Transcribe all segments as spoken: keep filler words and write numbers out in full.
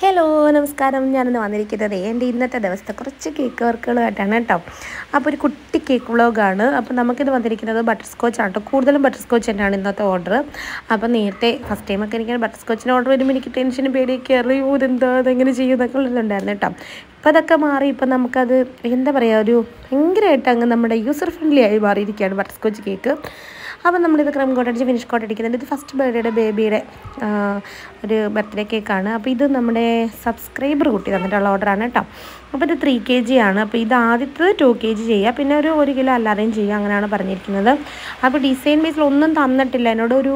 Hello നമസ്കാരം. ഞാനിന്ന് വന്നിരിക്കുന്നത് എൻ്റെ ഇന്നത്തെ ദിവസത്തെ കുറച്ച് കേക്ക് വർക്കുകളായിട്ടാണ് കേട്ടോ. അപ്പോൾ ഒരു കുട്ടി കേക്ക് വ്ളോഗാണ്. അപ്പോൾ നമുക്കിത് വന്നിരിക്കുന്നത് ബട്ടർ സ്കോച്ച് ആണ് കേട്ടോ. കൂടുതലും ബട്ടർ സ്കോച്ച് തന്നെയാണ് ഇന്നത്തെ ഓർഡർ. അപ്പോൾ നേരത്തെ ഫസ്റ്റ് ടൈമൊക്കെ എനിക്ക് ബട്ടർ സ്കോച്ചിന് ഓർഡർ വരുമ്പോൾ എനിക്ക് ടെൻഷനും പേടിയൊക്കെ അറിയൂ ഇതെന്താ അതെങ്ങനെ ചെയ്യും എന്നൊക്കെ ഉള്ളതുണ്ടായിരുന്നു കേട്ടോ. ഇപ്പോൾ അതൊക്കെ മാറി ഇപ്പം നമുക്കത് എന്താ പറയുക ഒരു ഭയങ്കരമായിട്ട് അങ്ങ് നമ്മുടെ യൂസർ ഫ്രണ്ട്ലി ആയി മാറിയിരിക്കുകയാണ് ബട്ടർ സ്കോച്ച് കേക്ക്. അപ്പം നമ്മളിത് ക്രം കോട്ട് അടിച്ച് ഫിനിഷ് കോട്ട് അടിക്കുന്നുണ്ട്. ഇത് ഫസ്റ്റ് ബർത്ത്ഡേയുടെ ബേബിയുടെ ഒരു ബർത്ത്ഡേ കേക്കാണ്. അപ്പോൾ ഇത് നമ്മുടെ സബ്സ്ക്രൈബർ കുട്ടി തന്നിട്ടുള്ള ഓർഡറാണ് കേട്ടോ. അപ്പോൾ ഇത് ത്രീ കെ ജി ആണ്. അപ്പോൾ ഇത് ആദ്യത്തെ ടു കെ ജി ചെയ്യുക, പിന്നെ ഒരു ഒരു കിലോ അല്ലാതെയും ചെയ്യുക, അങ്ങനെയാണ് പറഞ്ഞിരിക്കുന്നത്. അപ്പോൾ ഡിസൈൻ ബേസിൽ ഒന്നും തന്നിട്ടില്ല. എന്നോട് ഒരു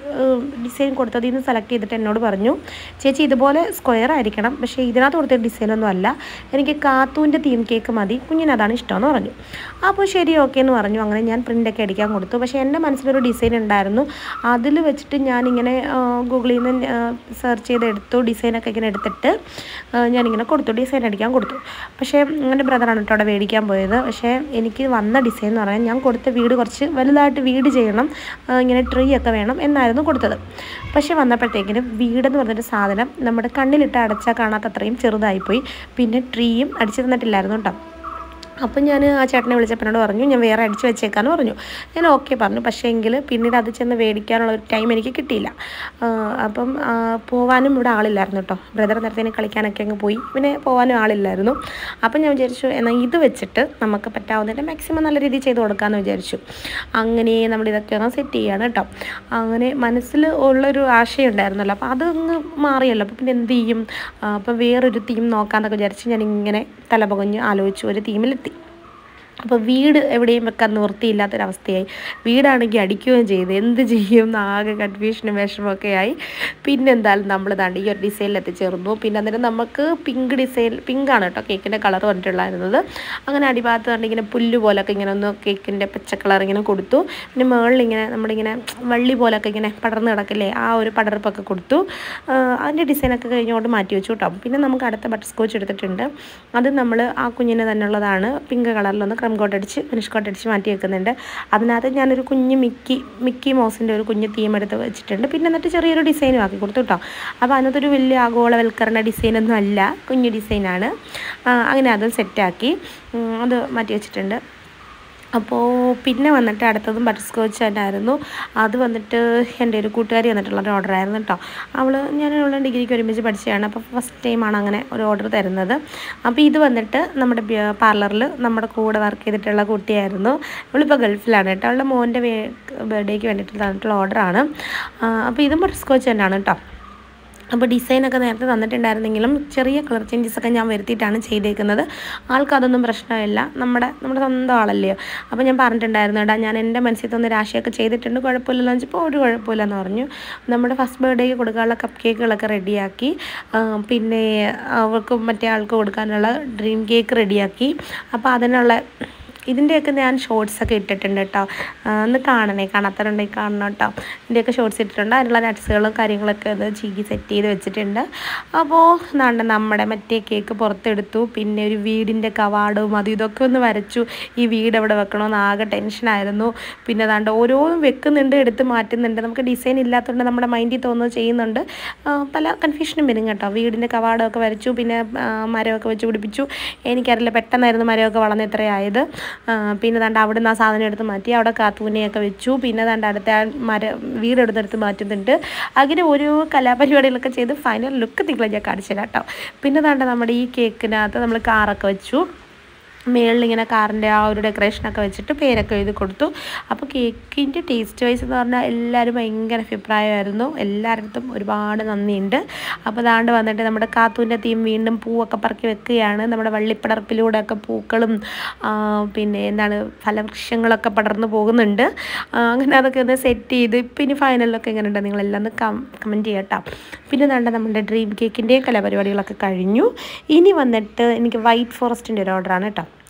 ഡിസൈൻ കൊടുത്തതിൽ നിന്ന് സെലക്ട് ചെയ്തിട്ട് എന്നോട് പറഞ്ഞു, ചേച്ചി ഇതുപോലെ സ്ക്വയർ ആയിരിക്കണം, പക്ഷേ ഇതിനകത്ത് കൊടുത്ത ഡിസൈനൊന്നും അല്ല, എനിക്ക് കാത്തൂൻ്റെ തീം കേക്ക് മതി, കുഞ്ഞിനതാണ് ഇഷ്ടമെന്ന് പറഞ്ഞു. അപ്പോൾ ശരി ഓക്കെ എന്ന് പറഞ്ഞു. അങ്ങനെ ഞാൻ പ്രിൻ്റൊക്കെ അടിക്കാൻ കൊടുത്തു. പക്ഷേ എൻ്റെ മനസ്സിലൊരു ഡിസൈൻ ഉണ്ടായിരുന്നു. അതിൽ വെച്ചിട്ട് ഞാനിങ്ങനെ ഗൂഗിളിൽ നിന്ന് സെർച്ച് ചെയ്ത് എടുത്തു. ഡിസൈനൊക്കെ ഇങ്ങനെ എടുത്തിട്ട് ഞാനിങ്ങനെ കൊടുത്തു, ഡിസൈൻ അടിക്കാൻ കൊടുത്തു. പക്ഷേ എൻ്റെ ബ്രദറാണ് കേട്ടോ അവിടെ മേടിക്കാൻ പോയത്. പക്ഷേ എനിക്ക് വന്ന ഡിസൈൻ എന്ന് പറയാൻ ഞാൻ കൊടുത്ത വീട് കുറച്ച് വലുതായിട്ട് വീട് ചെയ്യണം, ഇങ്ങനെ ട്രീ ഒക്കെ വേണം എന്നായിരുന്നു കൊടുത്തത്. പക്ഷേ വന്നപ്പോഴത്തേക്കിനും വീടെന്ന് പറഞ്ഞൊരു സാധനം നമ്മുടെ കണ്ണിലിട്ട് അടച്ചാൽ കാണാത്തത്രയും ചെറുതായിപ്പോയി. പിന്നെ ട്രീയും അടിച്ചു തന്നിട്ടില്ലായിരുന്നു കേട്ടോ. അപ്പം ഞാൻ ആ ചേട്ടനെ വിളിച്ചപ്പോഴോട് പറഞ്ഞു ഞാൻ വേറെ അടിച്ച് വെച്ചേക്കാന്ന് പറഞ്ഞു. ഞാൻ ഓക്കെ പറഞ്ഞു. പക്ഷേ എങ്കിൽ പിന്നീട് അത് ചെന്ന് മേടിക്കാനുള്ള ഒരു ടൈം എനിക്ക് കിട്ടിയില്ല. അപ്പം പോകാനും ഇവിടെ ആളില്ലായിരുന്നു കേട്ടോ. ബ്രദർ നേരത്തെ കളിക്കാനൊക്കെ അങ്ങ് പോയി, പിന്നെ പോകാനും ആളില്ലായിരുന്നു. അപ്പം ഞാൻ വിചാരിച്ചു എന്നാൽ ഇത് വെച്ചിട്ട് നമുക്ക് പറ്റാവുന്നതിൻ്റെ മാക്സിമം നല്ല രീതിയിൽ ചെയ്ത് കൊടുക്കാമെന്ന് വിചാരിച്ചു. അങ്ങനെ നമ്മളിതൊക്കെ അങ്ങ് സെറ്റ് ചെയ്യുകയാണ് കേട്ടോ. അങ്ങനെ മനസ്സിൽ ഉള്ളൊരു ആശയം ഉണ്ടായിരുന്നല്ലോ, അപ്പോൾ അതങ്ങ് മാറിയല്ലോ. അപ്പോൾ പിന്നെ എന്ത് ചെയ്യും, അപ്പം വേറൊരു തീം നോക്കാമെന്നൊക്കെ വിചാരിച്ച് ഞാനിങ്ങനെ തലപകഞ്ഞ് ആലോചിച്ചു ഒരു തീമിലെത്തി. അപ്പോൾ വീട് എവിടെയും വെക്കാൻ നിവൃത്തിയില്ലാത്തൊരവസ്ഥയായി. വീടാണെങ്കിൽ അടിക്കുകയും ചെയ്ത് എന്ത് ചെയ്യും എന്ന് ആകെ കൺഫ്യൂഷനും വിഷമമൊക്കെ ആയി. പിന്നെ എന്തായാലും നമ്മൾ താണ്ടി ഈ ഒരു ഡിസൈനിൽ എത്തിച്ചേർന്നു. പിന്നെ അന്നേരം നമുക്ക് പിങ്ക് ഡിസൈൻ, പിങ്കാണ് കേട്ടോ കേക്കിൻ്റെ കളർ വന്നിട്ടുണ്ടായിരുന്നത്. അങ്ങനെ അടിഭാഗത്ത് കണ്ട് ഇങ്ങനെ പുല്ല് പോലൊക്കെ ഇങ്ങനെ ഒന്ന് കേക്കിൻ്റെ പച്ച കളർ ഇങ്ങനെ കൊടുത്തു. പിന്നെ മുകളിലിങ്ങനെ നമ്മളിങ്ങനെ വള്ളി പോലൊക്കെ ഇങ്ങനെ പടർന്ന് കിടക്കില്ലേ, ആ ഒരു പടർപ്പൊക്കെ കൊടുത്തു. അതിൻ്റെ ഡിസൈനൊക്കെ കഴിഞ്ഞുകൊണ്ട് മാറ്റി വെച്ചു കേട്ടോ. പിന്നെ നമുക്ക് അടുത്ത ബട്ടർ സ്കോച്ച് എടുത്തിട്ടുണ്ട്. അത് നമ്മൾ ആ കുഞ്ഞിന് തന്നെ ഉള്ളതാണ്. പിങ്ക് കളറിലൊന്ന് ക്രം കോട്ട് അടിച്ച് ഫിനിഷ് കോട്ട് അടിച്ച് മാറ്റി വെക്കുന്നുണ്ട്. അതിനകത്ത് ഞാനൊരു കുഞ്ഞ് മിക്കി മിക്കി മൗസിൻ്റെ ഒരു കുഞ്ഞ് തീം എടുത്ത് വെച്ചിട്ടുണ്ട്. പിന്നെ എന്നിട്ട് ചെറിയൊരു ഡിസൈനും ആക്കി കൊടുത്തു കേട്ടോ. അപ്പോൾ അതിനകത്തൊരു വലിയ ആഗോളവൽക്കരണ ഡിസൈനൊന്നും അല്ല, കുഞ്ഞു ഡിസൈനാണ്. അങ്ങനെ അത് സെറ്റാക്കി അത് മാറ്റി വെച്ചിട്ടുണ്ട്. അപ്പോൾ പിന്നെ വന്നിട്ട് അടുത്തതും ബട്ടർ സ്കോച്ച് തന്നെയായിരുന്നു. അത് വന്നിട്ട് എൻ്റെ ഒരു കൂട്ടുകാരി വന്നിട്ടുള്ളൊരു ഓർഡറായിരുന്നു കേട്ടോ. അവൾ ഞാനുള്ള ഡിഗ്രിക്ക് ഒരുമിച്ച് പഠിച്ചതാണ്. അപ്പോൾ ഫസ്റ്റ് ടൈമാണ് അങ്ങനെ ഒരു ഓർഡർ തരുന്നത്. അപ്പോൾ ഇത് വന്നിട്ട് നമ്മുടെ പാർലറിൽ നമ്മുടെ കൂടെ വർക്ക് ചെയ്തിട്ടുള്ള കുട്ടിയായിരുന്നു. അവളിപ്പോൾ ഗൾഫിലാണ് കേട്ടോ. അവളുടെ മോൻ്റെ ബർത്ത്ഡേക്ക് വേണ്ടിയിട്ട് തന്നിട്ടുള്ള ഓർഡറാണ്. അപ്പോൾ ഇതും ബട്ടർ സ്കോച്ച് തന്നെയാണ് കേട്ടോ. അപ്പോൾ ഡിസൈനൊക്കെ നേരത്തെ തന്നിട്ടുണ്ടായിരുന്നെങ്കിലും ചെറിയ കളർ ചേഞ്ചസൊക്കെ ഞാൻ വരുത്തിയിട്ടാണ് ചെയ്തേക്കുന്നത്. ആൾക്കതൊന്നും പ്രശ്നമില്ല, നമ്മുടെ നമ്മുടെ സ്വന്തം ആളല്ലയോ. അപ്പോൾ ഞാൻ പറഞ്ഞിട്ടുണ്ടായിരുന്നു കേട്ടോ, ഞാൻ എൻ്റെ മനസ്സിൽ തന്നെ രാശിയൊക്കെ ചെയ്തിട്ടുണ്ട്, കുഴപ്പമില്ലെന്ന് വെച്ചപ്പോൾ ഒരു കുഴപ്പമില്ലെന്ന് പറഞ്ഞു. നമ്മുടെ ഫസ്റ്റ് ബർത്ത്ഡേക്ക് കൊടുക്കാനുള്ള കപ്പ് കേക്കുകളൊക്കെ റെഡിയാക്കി. പിന്നെ അവൾക്ക് മറ്റേ ആൾക്ക് കൊടുക്കാനുള്ള ഡ്രീം കേക്ക് റെഡിയാക്കി. അപ്പോൾ അതിനുള്ള ഇതിൻ്റെയൊക്കെ ഞാൻ ഷോർട്സൊക്കെ ഇട്ടിട്ടുണ്ട് കേട്ടോ. ഒന്ന് കാണണേ, കാണാത്തവരുണ്ടെങ്കിൽ കാണണം കേട്ടോ. ഇതിൻ്റെയൊക്കെ ഷോർട്സ് ഇട്ടിട്ടുണ്ട്. അതിനുള്ള നട്ട്സുകളും കാര്യങ്ങളൊക്കെ ഒന്ന് ചീകി സെറ്റ് ചെയ്ത് വെച്ചിട്ടുണ്ട്. അപ്പോൾ എന്താണ്ട് നമ്മുടെ മറ്റേ കേക്ക് പുറത്തെടുത്തു. പിന്നെ ഒരു വീടിൻ്റെ കവാടവും അതും ഇതൊക്കെ ഒന്ന് വരച്ചു. ഈ വീട് എവിടെ വെക്കണമെന്ന് ആകെ ടെൻഷനായിരുന്നു. പിന്നെ അതാണ്ട് ഓരോന്നും വെക്കുന്നുണ്ട്, എടുത്ത് മാറ്റുന്നുണ്ട്. നമുക്ക് ഡിസൈൻ ഇല്ലാത്തതുകൊണ്ട് നമ്മുടെ മൈൻഡിൽ തോന്നുന്നത് ചെയ്യുന്നുണ്ട്. പല കൺഫ്യൂഷനും വരും കേട്ടോ. വീടിൻ്റെ കവാടമൊക്കെ വരച്ചു, പിന്നെ മരമൊക്കെ വെച്ച് പിടിപ്പിച്ചു. എനിക്കറിയില്ല, പെട്ടെന്നായിരുന്നു മരമൊക്കെ വളർന്ന് ഇത്രയായത്. പിന്നെ ദാണ്ട് അവിടെ നിന്ന് ആ സാധനം എടുത്ത് മാറ്റി, അവിടെ കാത്തൂനെയൊക്കെ വെച്ചു. പിന്നെ ദാണ്ട് അടുത്ത മര വീടെടുത്തെടുത്ത് മാറ്റുന്നുണ്ട്. അങ്ങനെ ഓരോ കലാപരിപാടികളൊക്കെ ചെയ്ത് ഫൈനൽ ലുക്ക് നിങ്ങളെ ഞാൻ കാണിച്ചു തരാം കേട്ടോ. പിന്നെ ദാണ്ട് നമ്മുടെ ഈ കേക്കിനകത്ത് നമ്മൾ കാറൊക്കെ വെച്ചു. മേളിലിങ്ങനെ കാറിൻ്റെ ആ ഒരു ഡെക്കറേഷനൊക്കെ വെച്ചിട്ട് പേരൊക്കെ എഴുതി കൊടുത്തു. അപ്പോൾ കേക്കിൻ്റെ ടേസ്റ്റ് വൈസ് എന്ന് പറഞ്ഞാൽ എല്ലാവരും ഭയങ്കര അഭിപ്രായമായിരുന്നു. എല്ലായിടത്തും ഒരുപാട് നന്ദിയുണ്ട്. അപ്പോൾ അതാണ്ട് വന്നിട്ട് നമ്മുടെ കാത്തൂൻ്റെ തീം വീണ്ടും പൂവൊക്കെ പറക്കി വെക്കുകയാണ്. നമ്മുടെ വള്ളിപ്പടർപ്പിലൂടെയൊക്കെ പൂക്കളും പിന്നെ എന്താണ് ഫലവൃക്ഷങ്ങളൊക്കെ പടർന്നു പോകുന്നുണ്ട്. അങ്ങനെ അതൊക്കെ ഒന്ന് സെറ്റ് ചെയ്ത് ഇപ്പം ഇനി ഫൈനലിലൊക്കെ എങ്ങനെ ഉണ്ട് നിങ്ങളെല്ലാം ഒന്ന് കം കമൻറ്റ് ചെയ്യട്ടോ. പിന്നെ ദാണ്ട് നമ്മുടെ ഡ്രീം കേക്കിൻ്റെ കലാപരിപാടികളൊക്കെ കഴിഞ്ഞു. ഇനി വന്നിട്ട് എനിക്ക് വൈറ്റ് ഫോറസ്റ്റിൻ്റെ ഒരു ഓർഡറാണ് കേട്ടോ.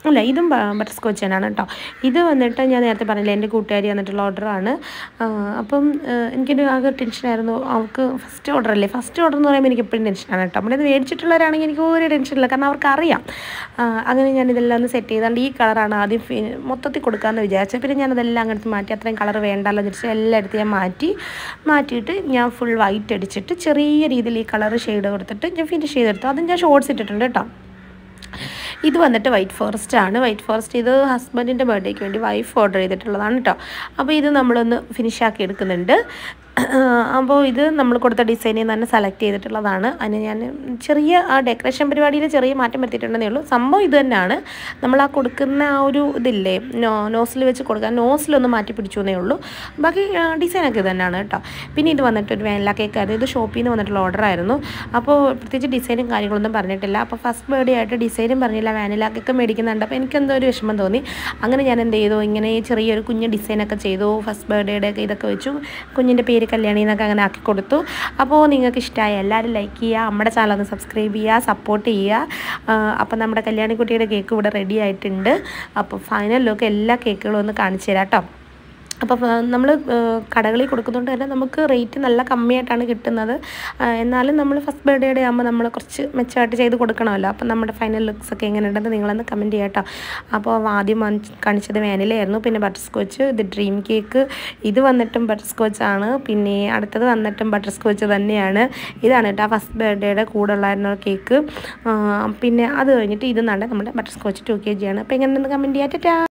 അല്ല ഇതും ബട്ടർ സ്കോച്ച് തന്നെയാണ് കേട്ടോ. ഇത് വന്നിട്ട് ഞാൻ നേരത്തെ പറഞ്ഞില്ല എൻ്റെ കൂട്ടുകാരി വന്നിട്ടുള്ള ഓർഡറാണ്. അപ്പം എനിക്കൊരു ആകെ ടെൻഷനായിരുന്നു. അവൾക്ക് ഫസ്റ്റ് ഓർഡർ അല്ലേ, ഫസ്റ്റ് ഓർഡർ എന്ന് പറയുമ്പോൾ എനിക്ക് എപ്പോഴും ടെൻഷനാണ് കേട്ടോ. നമ്മുടെ ഇത് മേടിച്ചിട്ടുള്ളവരാണെങ്കിൽ എനിക്ക് ഒരു ടെൻഷനില്ല, കാരണം അവർക്കറിയാം. അങ്ങനെ ഞാനിതെല്ലാം ഒന്ന് സെറ്റ് ചെയ്താണ്ട് ഈ കളറാണ് ആദ്യം മൊത്തത്തിൽ കൊടുക്കാമെന്ന് വിചാരിച്ചത്. പിന്നെ ഞാനതെല്ലാം അങ്ങോട്ട് മാറ്റി, അത്രയും കളർ വേണ്ടല്ലോ വിചാരിച്ച് എല്ലായിടത്തും ഞാൻ മാറ്റി മാറ്റിയിട്ട് ഞാൻ ഫുൾ വൈറ്റ് അടിച്ചിട്ട് ചെറിയ രീതിയിൽ ഈ കളർ ഷെയ്ഡ് കൊടുത്തിട്ട് ഞാൻ ഫിനിഷ് ചെയ്തെടുത്തു. അതും ഞാൻ ഷോർട്സ് ഇട്ടിട്ടുണ്ട് കേട്ടോ. ഇത് വന്നിട്ട് വൈറ്റ് ഫോറസ്റ്റ് ആണ്. വൈറ്റ് ഫോറസ്റ്റ് ഇത് ഹസ്ബൻഡിൻ്റെ ബർത്ത്ഡേക്ക് വേണ്ടി വൈഫ് ഓർഡർ ചെയ്തിട്ടുള്ളതാണ് കേട്ടോ. അപ്പോൾ ഇത് നമ്മളൊന്ന് ഫിനിഷാക്കി എടുക്കുന്നുണ്ട്. അപ്പോൾ ഇത് നമ്മൾ കൊടുത്ത ഡിസൈനിൽ തന്നെ സെലക്ട് ചെയ്തിട്ടുള്ളതാണ്. അതിന് ഞാൻ ചെറിയ ആ ഡെക്കറേഷൻ പരിപാടിയിൽ ചെറിയ മാറ്റം വരുത്തിയിട്ടുണ്ടെന്നേ ഉള്ളൂ. സംഭവം ഇത് തന്നെയാണ്. നമ്മൾ ആ കൊടുക്കുന്ന ആ ഒരു ഇതില്ലേ നോ നോസിൽ വെച്ച് കൊടുക്കാൻ നോസിലൊന്ന് മാറ്റി പിടിച്ചു എന്നേ ഉള്ളൂ. ബാക്കി ഡിസൈനൊക്കെ ഇത് തന്നെയാണ് കേട്ടോ. പിന്നെ ഇത് വന്നിട്ട് ഒരു വാനില കേക്ക്, അതായത് ഷോപ്പിൽ നിന്ന് വന്നിട്ടുള്ള ഓർഡറായിരുന്നു. അപ്പോൾ പ്രത്യേകിച്ച് ഡിസൈനും കാര്യങ്ങളൊന്നും പറഞ്ഞിട്ടില്ല. അപ്പോൾ ഫസ്റ്റ് ബർത്ത്ഡേ ആയിട്ട് ഡിസൈനും പറഞ്ഞില്ല, വാനില കേക്ക് മേടിക്കുന്നുണ്ട്. അപ്പോൾ എനിക്കെന്തോ ഒരു വിഷമം തോന്നി. അങ്ങനെ ഞാൻ എന്ത് ചെയ്തു, ഇങ്ങനെ ചെറിയൊരു കുഞ്ഞ് ഡിസൈനൊക്കെ ചെയ്തു. ഫസ്റ്റ് ബർത്ത്ഡേയുടെ ഒക്കെ ഇതൊക്കെ വെച്ചു, കുഞ്ഞിൻ്റെ പേര് കല്യാണി എന്നൊക്കെ അങ്ങനെ ആക്കി കൊടുത്തു. അപ്പോൾ നിങ്ങൾക്ക് ഇഷ്ടമായ എല്ലാവരും ലൈക്ക് ചെയ്യുക, നമ്മുടെ ചാനൽ ഒന്ന് സബ്സ്ക്രൈബ് ചെയ്യുക, സപ്പോർട്ട് ചെയ്യുക. അപ്പോൾ നമ്മുടെ കല്യാണിക്കുട്ടിയുടെ കേക്ക് ഇവിടെ റെഡി ആയിട്ടുണ്ട്. അപ്പോൾ ഫൈനൽ ലുക്ക് എല്ലാ കേക്കുകളും ഒന്ന് കാണിച്ചു തരാം കേട്ടോ. അപ്പോൾ നമ്മൾ കടകളിൽ കൊടുക്കുന്നതുകൊണ്ട് തന്നെ നമുക്ക് റേറ്റ് നല്ല കമ്മിയായിട്ടാണ് കിട്ടുന്നത്. എന്നാലും നമ്മൾ ഫസ്റ്റ് ബർത്ത്ഡേയുടെ ആകുമ്പോൾ നമ്മൾ കുറച്ച് മെച്ചമായിട്ട് ചെയ്ത് കൊടുക്കണമല്ലോ. അപ്പോൾ നമ്മുടെ ഫൈനൽ ലുക്സൊക്കെ എങ്ങനെ ഉണ്ടെന്ന് നിങ്ങളൊന്ന് കമൻറ്റ് ചെയ്യാം കേട്ടോ. അപ്പോൾ ആദ്യം കാണിച്ചത് വാനിലയായിരുന്നു, പിന്നെ ബട്ടർ സ്കോച്ച്, ഇത് ഡ്രീം കേക്ക്, ഇത് വന്നിട്ടും ബട്ടർ സ്കോച്ചാണ്, പിന്നെ അടുത്തത് വന്നിട്ടും ബട്ടർ സ്കോച്ച് തന്നെയാണ്. ഇതാണ് കേട്ടോ ഫസ്റ്റ് ബർത്ത്ഡേയുടെ കൂടെ ഉള്ളായിരുന്ന കേക്ക്. പിന്നെ അത് കഴിഞ്ഞിട്ട് ഇത് നണ്ട നമ്മുടെ butterscotch two K G ആണ്. അപ്പോൾ എങ്ങനെയുണ്ടെന്ന് കമൻറ്റ് ചെയ്യാം. ടാറ്റാ.